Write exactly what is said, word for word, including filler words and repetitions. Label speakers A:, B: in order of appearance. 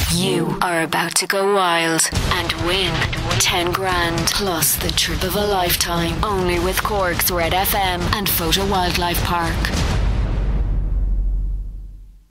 A: You are about to go wild and win ten grand plus the trip of a lifetime. Only with Cork's Red F M and Fota Wildlife Park.